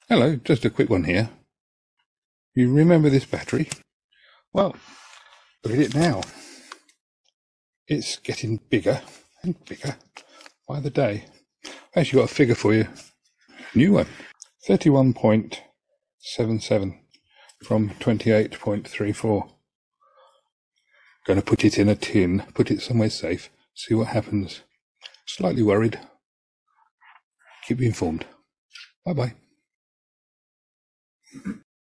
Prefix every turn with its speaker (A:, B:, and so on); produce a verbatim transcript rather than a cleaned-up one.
A: Hello, just a quick one here. You remember this battery? Well, look at it now. It's getting bigger and bigger by the day. I've actually got a figure for you. New one. thirty-one point seven seven from twenty-eight point three four. Going to put it in a tin, put it somewhere safe, see what happens. Slightly worried. Keep you informed. Bye-bye.